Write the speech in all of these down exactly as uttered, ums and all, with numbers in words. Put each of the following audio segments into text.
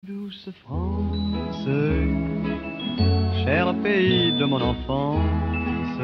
Douce France, cher pays de mon enfance,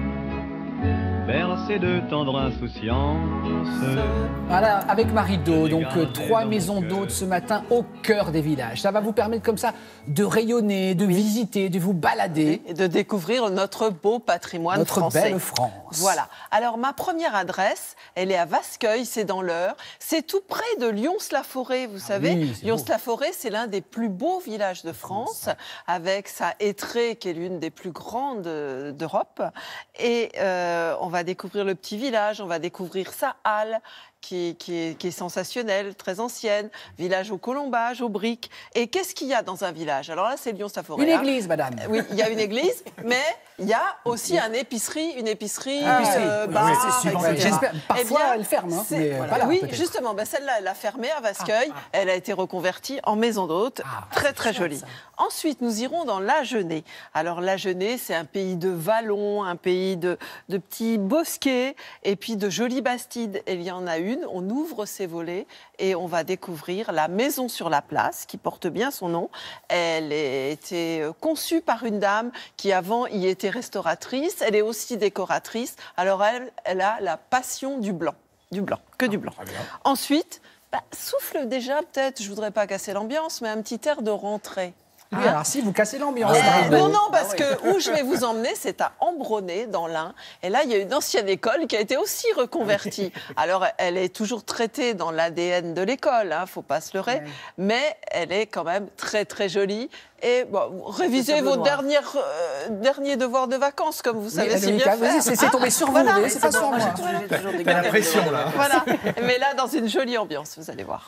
bercé de tendre insouciance. Voilà, avec Marie-Do, donc euh, trois maisons d'hôtes ce matin au cœur des villages. Ça va vous permettre comme ça de rayonner, de visiter, de vous balader. Et de découvrir notre beau patrimoine notre français. Notre belle France. Voilà. Alors, ma première adresse, elle est à Vascueil, c'est dans l'Eure. C'est tout près de Lyons-la-Forêt, vous ah savez. Oui, Lyons-la-Forêt, c'est l'un des plus beaux villages de France, avec sa Étré, qui est l'une des plus grandes d'Europe. Et euh, on va découvrir le petit village, on va découvrir sa halle, Qui, qui, est, qui est sensationnelle, très ancienne, village au colombage, aux briques. Et qu'est-ce qu'il y a dans un village? Alors là, c'est Lyons-la-Forêt. Une église, madame. Oui, il y a une église, mais il y a aussi un épicerie, une épicerie, ah, euh, oui. bar, oui, oui, j'espère. Parfois, eh bien, elle ferme. Hein, mais voilà. voilà, oui, justement, ben celle-là, elle a fermé à Vascueil. Ah, ah. Elle a été reconvertie en maison d'hôtes. Ah, très, très jolie. Ça. Ensuite, nous irons dans l'Agenais. Alors, l'Agenais, c'est un pays de vallons, un pays de, de petits bosquets et puis de jolies bastides. Et il y en a une. On ouvre ses volets et on va découvrir la maison sur la place, qui porte bien son nom. Elle a été conçue par une dame qui, avant, y était restauratrice. Elle est aussi décoratrice. Alors, elle, elle a la passion du blanc. Du blanc, que du blanc. Ah, Ensuite, bah, souffle déjà, peut-être, je ne voudrais pas casser l'ambiance, mais un petit air de rentrée. Oui, ah. alors si, vous cassez l'ambiance. Eh, non, non, parce ah, oui. que où je vais vous emmener, c'est à Ambronay, dans l'Ain. Et là, il y a une ancienne école qui a été aussi reconvertie. Alors, elle est toujours traitée dans l'A D N de l'école, hein, faut pas se leurrer. Oui. Mais elle est quand même très, très jolie. Et bon, révisez vos dernières, euh, derniers devoirs de vacances, comme vous savez oui, si bien faire. C'est ah, tombé sur vous, voilà, c'est pas sur moi. J'ai la pression, là. Voilà, mais là, dans une jolie ambiance, vous allez voir.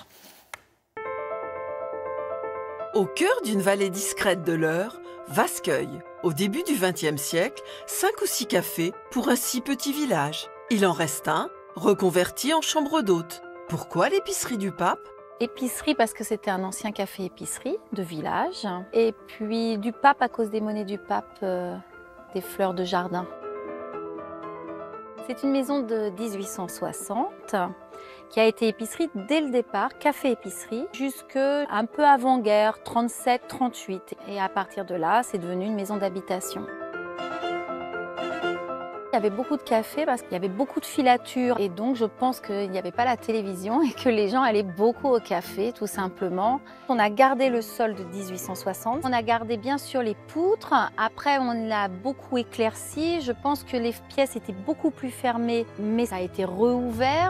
Au cœur d'une vallée discrète de l'Eure, Vascueil. Au début du vingtième siècle, cinq ou six cafés pour un si petit village. Il en reste un, reconverti en chambre d'hôtes. Pourquoi l'épicerie du pape? Épicerie parce que c'était un ancien café-épicerie de village. Et puis du pape à cause des monnaies du pape, euh, des fleurs de jardin. C'est une maison de mille huit cent soixante qui a été épicerie dès le départ, café-épicerie, jusque un peu avant-guerre, trente-sept trente-huit. Et à partir de là, c'est devenu une maison d'habitation. Il y avait beaucoup de cafés parce qu'il y avait beaucoup de filatures. Et donc, je pense qu'il n'y avait pas la télévision et que les gens allaient beaucoup au café, tout simplement. On a gardé le sol de mille huit cent soixante. On a gardé bien sûr les poutres. Après, on l'a beaucoup éclairci. Je pense que les pièces étaient beaucoup plus fermées, mais ça a été rouvert.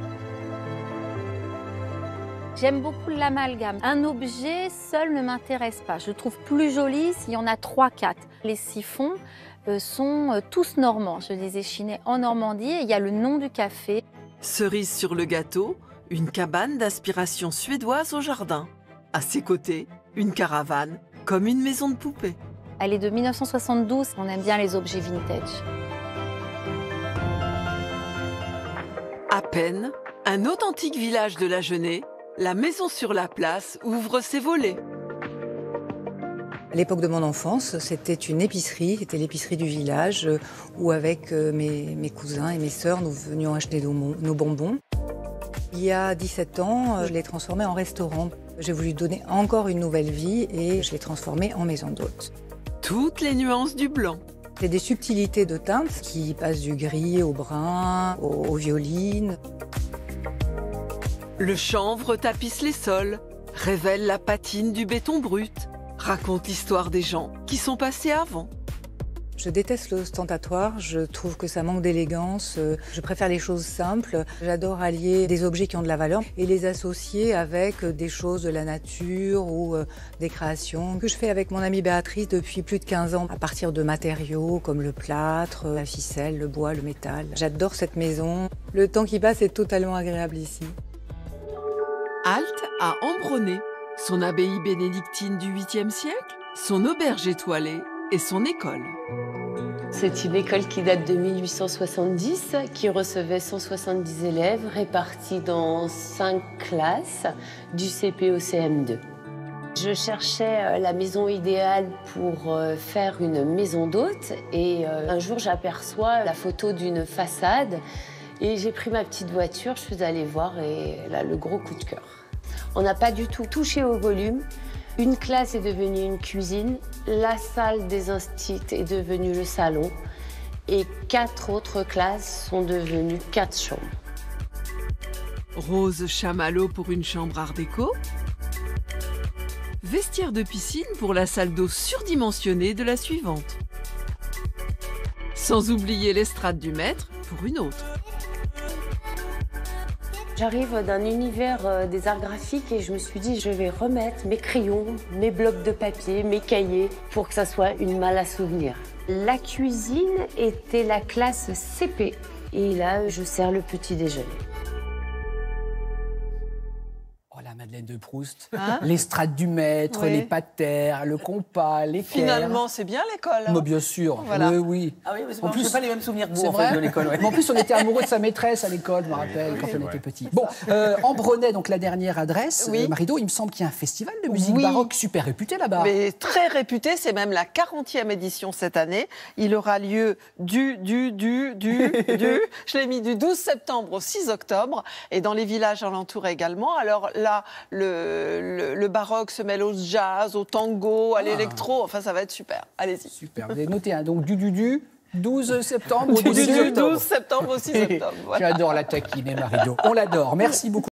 J'aime beaucoup l'amalgame. Un objet seul ne m'intéresse pas. Je le trouve plus joli s'il y en a trois, quatre. Les siphons euh, sont euh, tous normands. Je les ai chinés en Normandie et il y a le nom du café. Cerise sur le gâteau, une cabane d'inspiration suédoise au jardin. À ses côtés, une caravane, comme une maison de poupée. Elle est de mille neuf cent soixante-douze. On aime bien les objets vintage. À peine, un authentique village de l'Agenais. La maison sur la place ouvre ses volets. À l'époque de mon enfance, c'était une épicerie, c'était l'épicerie du village, où avec mes, mes cousins et mes sœurs, nous venions acheter nos, nos bonbons. Il y a dix-sept ans, je l'ai transformé en restaurant. J'ai voulu donner encore une nouvelle vie et je l'ai transformé en maison d'hôtes. Toutes les nuances du blanc. C'est des subtilités de teintes qui passent du gris au brun, au, au violine. Le chanvre tapisse les sols, révèle la patine du béton brut, raconte l'histoire des gens qui sont passés avant. Je déteste l'ostentatoire, je trouve que ça manque d'élégance, je préfère les choses simples. J'adore allier des objets qui ont de la valeur et les associer avec des choses de la nature ou des créations que je fais avec mon amie Béatrice depuis plus de quinze ans, à partir de matériaux comme le plâtre, la ficelle, le bois, le métal. J'adore cette maison, le temps qui passe est totalement agréable ici. Halte à Ambronay, son abbaye bénédictine du huitième siècle, son auberge étoilée et son école. C'est une école qui date de mille huit cent soixante-dix, qui recevait cent soixante-dix élèves répartis dans cinq classes, du C P au C M deux. Je cherchais la maison idéale pour faire une maison d'hôtes et un jour j'aperçois la photo d'une façade. Et j'ai pris ma petite voiture, je suis allée voir et là, le gros coup de cœur. On n'a pas du tout touché au volume. Une classe est devenue une cuisine, la salle des instituts est devenue le salon et quatre autres classes sont devenues quatre chambres. Rose chamallow pour une chambre art déco. Vestiaire de piscine pour la salle d'eau surdimensionnée de la suivante. Sans oublier l'estrade du maître pour une autre. J'arrive d'un univers des arts graphiques et je me suis dit je vais remettre mes crayons, mes blocs de papier, mes cahiers pour que ça soit une malle à souvenir. La cuisine était la classe C P et là je sers le petit déjeuner. Oh, la Madeleine de Proust, Hein l'estrade du maître, Oui. les patères, le compas, l'équerre. Finalement, c'est bien l'école. hein. Mais bien sûr, Voilà. oui, oui. Ah oui, mais En en plus, plus, pas les mêmes souvenirs que vous C'est en vrai fait, de l'école. ouais. Mais en plus, on était amoureux de sa maîtresse à l'école, je me rappelle, quand on était petit. Bon, euh, Ambronay, donc la dernière adresse, Oui. euh, Marie-Do, il me semble qu'il y a un festival de musique Oui. baroque super réputé là-bas. Mais très réputé, c'est même la quarantième édition cette année. Il aura lieu du, du, du, du, du, je l'ai mis du douze septembre au six octobre, et dans les villages alentours également. Alors là, le, le, le baroque se mêle au jazz, au tango, à l'électro, enfin ça va être super. Allez-y. Super, vous avez noté, hein, donc du, du, du, douze septembre au Du, douze du octobre. douze septembre au six octobre. voilà. J'adore la taquiner, Marie-Do. On l'adore. Merci beaucoup.